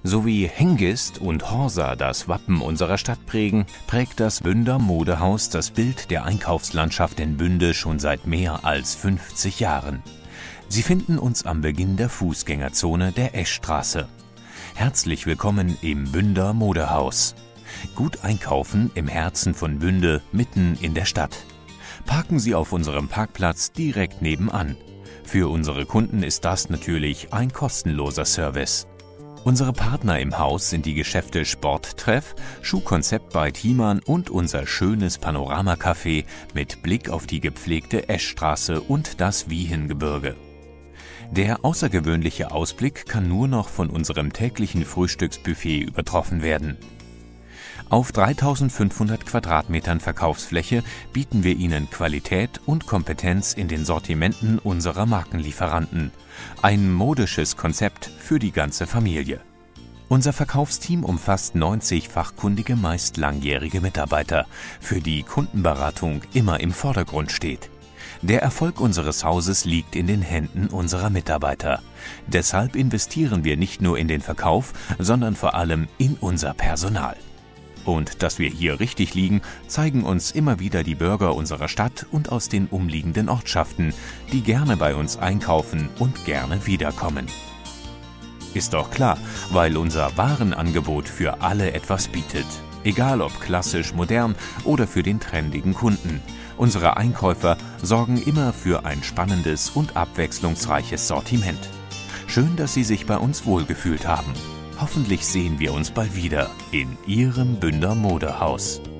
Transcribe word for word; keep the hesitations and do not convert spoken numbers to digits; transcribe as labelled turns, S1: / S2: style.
S1: So wie Hengist und Horsa das Wappen unserer Stadt prägen, prägt das Bünder Modehaus das Bild der Einkaufslandschaft in Bünde schon seit mehr als fünfzig Jahren. Sie finden uns am Beginn der Fußgängerzone der Eschstraße. Herzlich willkommen im Bünder Modehaus. Gut einkaufen im Herzen von Bünde, mitten in der Stadt. Parken Sie auf unserem Parkplatz direkt nebenan. Für unsere Kunden ist das natürlich ein kostenloser Service. Unsere Partner im Haus sind die Geschäfte Sporttreff, Schuhkonzept bei Thiemann und unser schönes Panoramacafé mit Blick auf die gepflegte Eschstraße und das Wiehengebirge. Der außergewöhnliche Ausblick kann nur noch von unserem täglichen Frühstücksbuffet übertroffen werden. Auf dreitausendfünfhundert Quadratmetern Verkaufsfläche bieten wir Ihnen Qualität und Kompetenz in den Sortimenten unserer Markenlieferanten. Ein modisches Konzept für die ganze Familie. Unser Verkaufsteam umfasst neunzig fachkundige, meist langjährige Mitarbeiter, für die Kundenberatung immer im Vordergrund steht. Der Erfolg unseres Hauses liegt in den Händen unserer Mitarbeiter. Deshalb investieren wir nicht nur in den Verkauf, sondern vor allem in unser Personal. Und dass wir hier richtig liegen, zeigen uns immer wieder die Bürger unserer Stadt und aus den umliegenden Ortschaften, die gerne bei uns einkaufen und gerne wiederkommen. Ist doch klar, weil unser Warenangebot für alle etwas bietet. Egal ob klassisch, modern oder für den trendigen Kunden. Unsere Einkäufer sorgen immer für ein spannendes und abwechslungsreiches Sortiment. Schön, dass Sie sich bei uns wohlgefühlt haben. Hoffentlich sehen wir uns bald wieder in Ihrem Bünder Modehaus.